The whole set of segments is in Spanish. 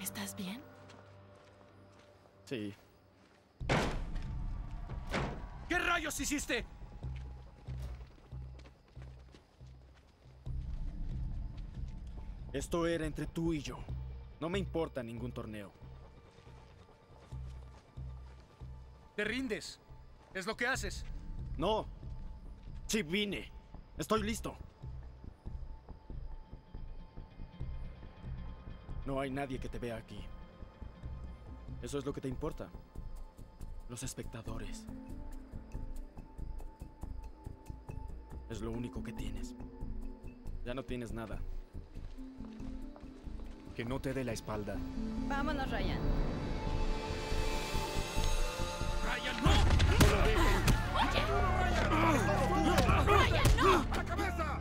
¿Estás bien? Sí. ¿Qué rayos hiciste? Esto era entre tú y yo. No me importa ningún torneo. Te rindes. Es lo que haces. No. Sí vine. Estoy listo. No hay nadie que te vea aquí. Eso es lo que te importa. Los espectadores. Es lo único que tienes. Ya no tienes nada. Que no te dé la espalda. Vámonos, Ryan. ¡Ryan, no! ¡Oye! ¡Ryan, no! ¡A la cabeza!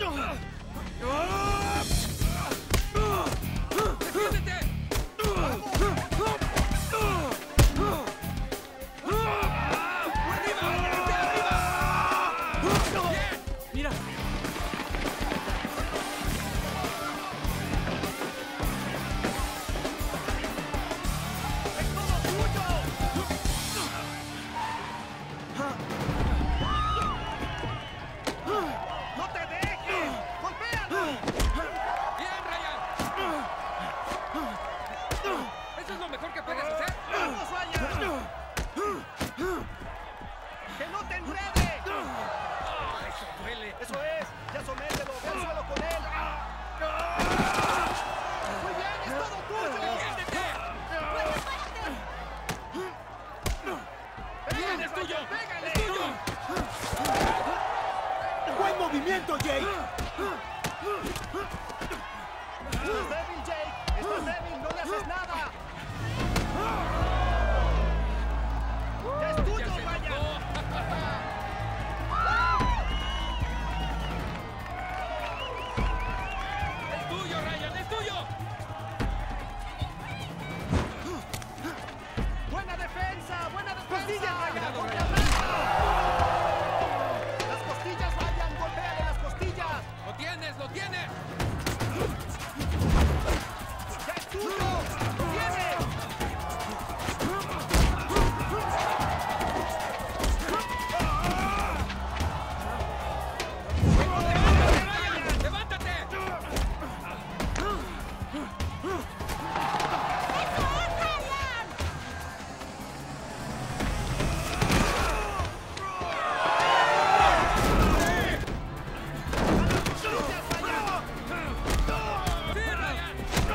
¡Defiéndete! ¡Mira! ¡No te dejes! ¡Golpéalo! ¡Bien, Ryan! ¿Eso es lo mejor que puedes hacer? ¡Vamos, Ryan! ¡Que no te enrede! ¡Eso duele! ¡Eso es! ¡Ya somételo! ¡Ve al suelo con él! ¡Muy bien! ¡Es todo tuyo! ¡Defiéndete! ¡Bien, es tuyo! ¡Pégale! ¡Es tuyo! ¡Buen movimiento, Jake! ¡Estás débil, Jake! ¡Estás débil! ¡No le haces nada! ¡Ya es ¡Ya tuyo, se Ryan! enojó! ¡Es tuyo, Ryan! ¡Es tuyo! ¡Buena defensa! ¡Buena defensa! ¡Costillas, Ryan! Cuidado, ¡Golpea Ryan. atrás! ¡Las costillas, Ryan! ¡Golpéale las costillas! ¡Lo tienes! ¡Lo tienes! ¡Ya es tuyo! ¡Lo tienes! ¡Ryan! ¡Levántate! ¡Sí, Ryan!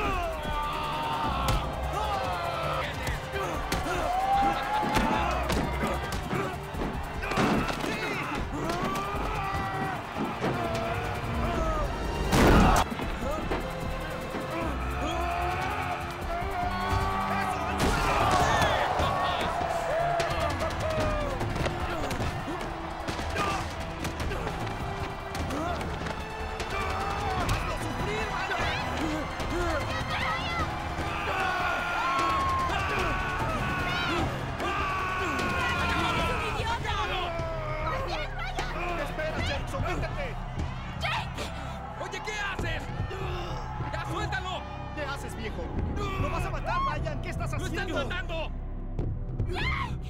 ¡Espera, Jake! ¡Sométete! ¡Oye, qué haces! ¡Ya, suéltalo! ¿Qué haces, viejo? ¡Lo vas a matar, Ryan! ¿Qué estás ¡Lo están haciendo? matando! ¡Jake!